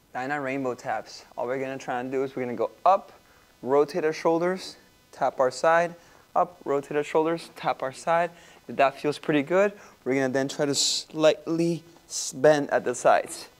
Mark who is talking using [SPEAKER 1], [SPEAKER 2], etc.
[SPEAKER 1] Dyna rainbow taps. All we're gonna try and do is we're gonna go up, rotate our shoulders, tap our side, up, rotate our shoulders, tap our side. If that feels pretty good, we're gonna then try to slightly bend at the sides.